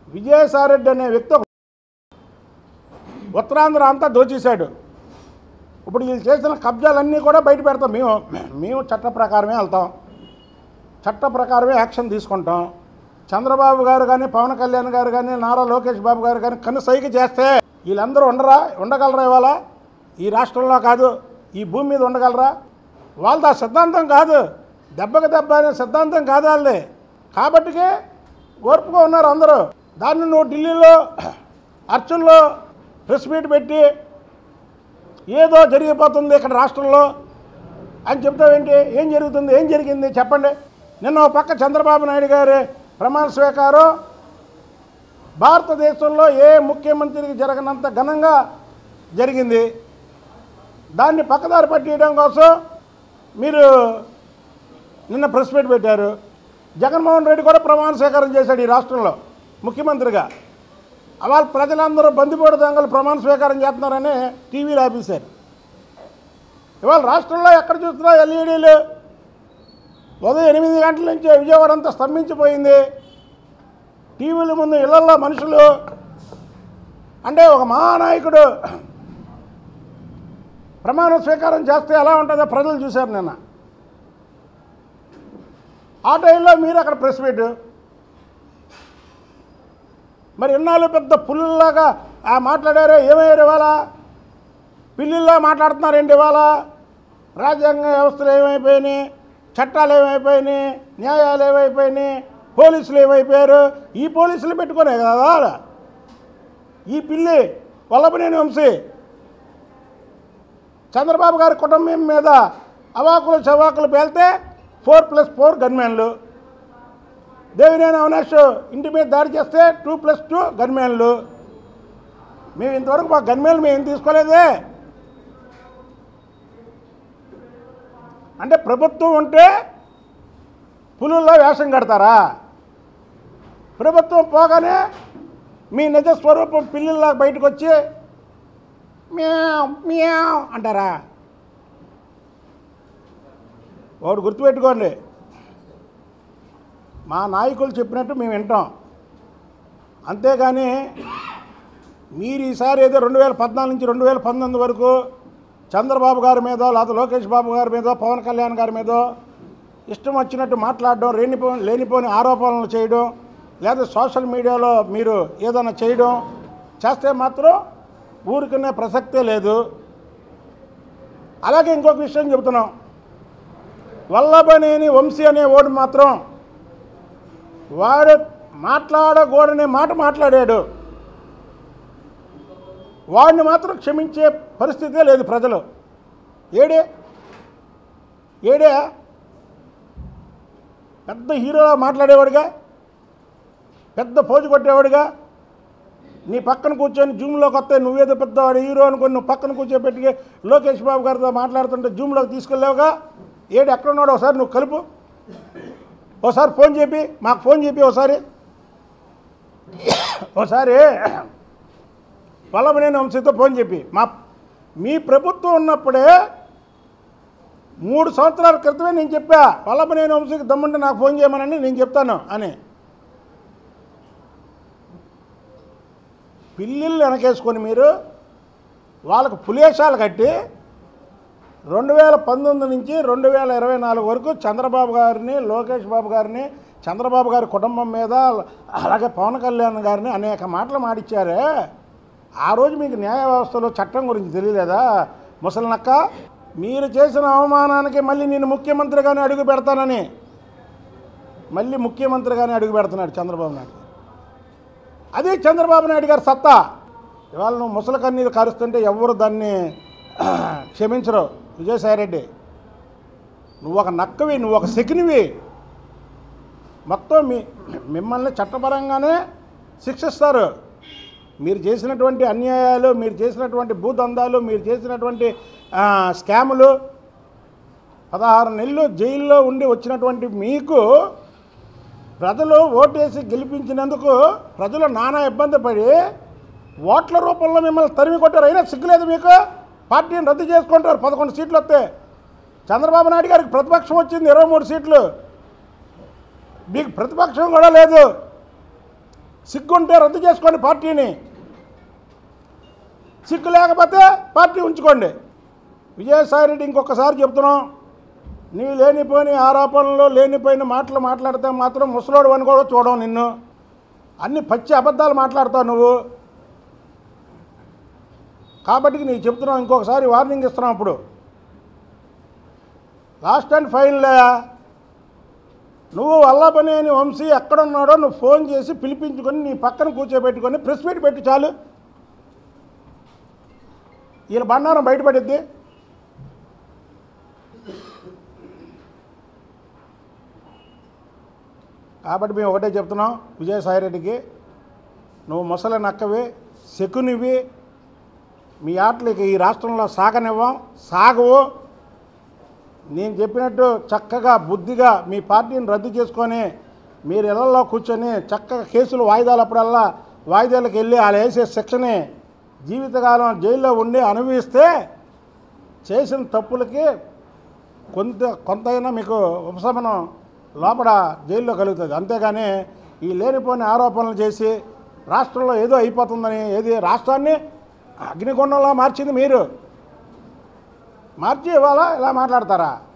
విజయసాయిరెడ్డి అనే వ్యక్తి ఉత్తరాంధ్ర అంతా దోచేశాడు. ఇప్పుడు వీళ్ళు చేసిన కబ్జాలన్నీ కూడా బయట పెడతాం. మేము చట్ట ప్రకారమే వెళ్తాం, చట్ట ప్రకారమే యాక్షన్ తీసుకుంటాం. చంద్రబాబు గారు కానీ, పవన్ కళ్యాణ్ గారు కానీ, నారా లోకేష్ బాబు గారు కానీ కనుసైగ చేస్తే వీళ్ళందరూ ఉండగలరా? ఇవాళ ఈ రాష్ట్రంలో కాదు, ఈ భూమి మీద ఉండగలరా? వాళ్ళది ఆ సిద్ధాంతం కాదు, దెబ్బకి దెబ్బ అనే సిద్ధాంతం కాదు వాళ్ళది. కాబట్టికే ఓర్పుగా ఉన్నారు అందరూ. దాన్ని నువ్వు ఢిల్లీలో అర్చనలో ప్రెస్ మీట్ పెట్టి ఏదో జరిగిపోతుంది ఇక్కడ రాష్ట్రంలో అని చెప్తావేంటి? ఏం జరుగుతుంది? ఏం జరిగింది చెప్పండి. నిన్న ఒక పక్క చంద్రబాబు నాయుడు గారి ప్రమాణ స్వీకారం భారతదేశంలో ఏ ముఖ్యమంత్రికి జరగనంత ఘనంగా జరిగింది. దాన్ని పక్కదారి పట్టియడం కోసం మీరు నిన్న ప్రెస్ మీట్ పెట్టారు. జగన్మోహన్ రెడ్డి కూడా ప్రమాణ స్వీకారం చేశాడు ఈ రాష్ట్రంలో ముఖ్యమంత్రిగా. వాళ్ళ ప్రజలందరూ బందిపోటు దొంగలు ప్రమాణ స్వీకారం చేస్తున్నారని టీవీలు ఆపేశారు. ఇవాళ రాష్ట్రంలో ఎక్కడ చూస్తున్నా ఎల్ఈడీలు. ఉదయం 8 గంటల నుంచి విజయవాడ అంతా స్తంభించిపోయింది. టీవీల ముందు ఇళ్లలో మనుషులు. అంటే ఒక మహానాయకుడు ప్రమాణ స్వీకారం చేస్తే ఎలా ఉంటుందో ప్రజలు చూశారు నిన్న. ఆ టైంలో మీరు అక్కడ ప్రెస్ మీట్. మరి ఇన్నాళ్ళు పెద్ద పుల్లులాగా మాట్లాడారే, ఏమయ్యారు ఇవాళ? పిల్లిల్లా మాట్లాడుతున్నారేంటి ఇవాళ? రాజ్యాంగ వ్యవస్థలు ఏమైపోయినాయి, చట్టాలు ఏమైపోయినాయి, న్యాయాలు ఏమైపోయినాయి, పోలీసులు ఏమైపోయారు? ఈ పోలీసులు పెట్టుకునే కదా ఈ పిల్లి వల్లభనేని వంశీ చంద్రబాబు గారి కుటుంబం మీద అవాకులు చవాకులు పేలితే 4+4 గన్మెన్లు. దేవినేని అవినాష్ ఇంటి మీద దాడి చేస్తే 2+2 గన్మెన్లు. మేము ఇంతవరకు మా గన్మెన్లు మేము తీసుకోలేదే. అంటే ప్రభుత్వం ఉంటే పులుల్లో వేషం కడతారా? ప్రభుత్వం పోగానే మీ నిజ స్వరూపం పిల్లిల్లా బయటకు వచ్చి మ్యావ్ మ్యావ్ అంటారా? ఒకటి గుర్తుపెట్టుకోండి, మా నాయకులు చెప్పినట్టు మేము వింటాం. అంతేగాని మీరు ఈసారి ఏదో 2014 నుంచి 2019 వరకు చంద్రబాబు గారి మీద, లేదా లోకేష్ బాబు గారి మీద, పవన్ కళ్యాణ్ గారి మీద ఇష్టం వచ్చినట్టు మాట్లాడడం, లేనిపోని ఆరోపణలు చేయడం, లేదా సోషల్ మీడియాలో మీరు ఏదైనా చేయడం చేస్తే మాత్రం ఊరికనే ప్రసక్తే లేదు. అలాగే ఇంకొక విషయం చెబుతున్నాం, వల్లభనేని వంశీ అనే ఓడు మాత్రం వాడు మాట్లాడకూడనే మాట మాట్లాడాడు. వాడిని మాత్రం క్షమించే పరిస్థితే లేదు ప్రజలు. ఏడే పెద్ద హీరోలా మాట్లాడేవాడుగా, పెద్ద పోజు కొట్టేవాడుగా, నీ పక్కన కూర్చొని జూమ్లోకి వస్తే నువ్వేదో పెద్దవాడు హీరో అనుకొని నువ్వు పక్కన కూర్చోబెట్టి లోకేష్ బాబు గారితో మాట్లాడుతుంటే జూమ్లోకి తీసుకెళ్ళావుగా. ఎక్కడున్నాడు ఒకసారి నువ్వు కలుపు, ఒకసారి ఫోన్ చెప్పి మాకు ఫోన్ చెప్పి ఒకసారి వల్లభనేని వంశీతో ఫోన్ చెప్పి మీ ప్రభుత్వం ఉన్నప్పుడే 3 సంవత్సరాల క్రితమే నేను చెప్పా వల్లభనేని వంశీకి దమ్ముంటే నాకు ఫోన్ చేయమని నేను చెప్తాను అని. పిల్లిళ్ళు వెనకేసుకొని మీరు వాళ్ళకు పులేశాలు కట్టి 2019 నుంచి 2024 వరకు చంద్రబాబు గారిని, లోకేష్ బాబు గారిని, చంద్రబాబు గారి కుటుంబం మీద, అలాగే పవన్ కళ్యాణ్ గారిని అనేక మాటలు మాడిచ్చారే. ఆ రోజు మీకు న్యాయ వ్యవస్థలో చట్టం గురించి తెలియలేదా? ముసలినక్క, మీరు చేసిన అవమానానికి మళ్ళీ నేను ముఖ్యమంత్రిగానే అడుగు పెడతానని మళ్ళీ ముఖ్యమంత్రిగానే అడుగు పెడుతున్నాడు చంద్రబాబు నాయుడు. అదే చంద్రబాబు నాయుడు గారి సత్తా. ఇవాళ నువ్వు ముసలి కన్నీరు కారుస్తుంటే ఎవరు దాన్ని క్షమించరు. విజయసాయిరెడ్డి, నువ్వు ఒక నక్కవి, నువ్వు ఒక శకినివి. మొత్తం మిమ్మల్ని చట్టపరంగానే శిక్షిస్తారు. మీరు చేసినటువంటి అన్యాయాలు, మీరు చేసినటువంటి భూదందాలు, మీరు చేసినటువంటి స్కాములు, 16 నెలలు జైల్లో ఉండి వచ్చినటువంటి మీకు ప్రజలు ఓటేసి గెలిపించినందుకు ప్రజలు నానా ఇబ్బంది పడి ఓట్ల రూపంలో మిమ్మల్ని తరిమి కొట్టారు. అయినా సిగ్గులేదు మీకు? పార్టీని రద్దు చేసుకుంటారు. 11 సీట్లు వస్తే చంద్రబాబు నాయుడు గారికి ప్రతిపక్షం వచ్చింది 23 సీట్లు, మీకు ప్రతిపక్షం కూడా లేదు. సిగ్గుంటే రద్దు చేసుకోండి పార్టీని, సిగ్గు లేకపోతే పార్టీ ఉంచుకోండి. విజయసాయిరెడ్డి ఇంకొకసారి చెప్తున్నాం, నీ లేనిపోయిన ఆరోపణలు లేనిపోయిన మాటలు మాట్లాడితే మాత్రం ముసలోడు అని కూడా చూడడం నిన్ను. అన్ని పచ్చి అబద్ధాలు మాట్లాడతావు నువ్వు. కాబట్టి నీకు చెప్తున్నావు, ఇంకొకసారి వార్నింగ్ ఇస్తున్నాం. ఇప్పుడు లాస్ట్ అండ్ ఫైనల్ నువ్వు వల్లభనేని వంశీ ఎక్కడున్నాడో నువ్వు ఫోన్ చేసి పిలిపించుకొని నీ పక్కన కూర్చోబెట్టుకొని ప్రెస్ మీట్ పెట్టి చాలు, ఈయన బండారం బయటపడిద్ది. కాబట్టి మేము ఒకటే చెప్తున్నాం విజయసాయిరెడ్డికి, నువ్వు ముసలి నక్కవి, శకునివి, మీ ఆటలకి ఈ రాష్ట్రంలో సాగనివ్వం, సాగవు. నేను చెప్పినట్టు చక్కగా బుద్ధిగా మీ పార్టీని రద్దు చేసుకొని మీరు ఇళ్లలో కూర్చొని చక్కగా కేసులు వాయిదాలప్పుడల్లా వాయిదాలకు వెళ్ళి వాళ్ళు వేసే శిక్షని జీవితకాలం జైల్లో ఉండి అనుభవిస్తే చేసిన తప్పులకి కొంతైనా మీకు ఉపశమనం లోపల జైల్లో కలుగుతుంది. అంతేగాని ఈ లేనిపోని ఆరోపణలు చేసి రాష్ట్రంలో ఏదో అయిపోతుందని, ఏది రాష్ట్రాన్ని అగ్నిగుండంలా మార్చింది మీరు, మార్చి ఇవాళ ఇలా మాట్లాడతారా?